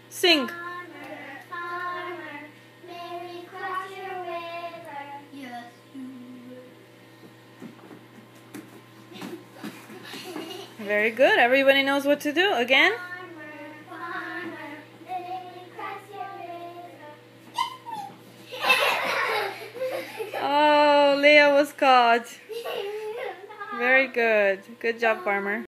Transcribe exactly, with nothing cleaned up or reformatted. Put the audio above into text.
Sing. Farmer, farmer, may we cross your river? Yes, you. Very good. Everybody knows what to do. Again. Farmer, farmer, may we cross your river? Oh, Leah was caught. Very good. Good job, farmer.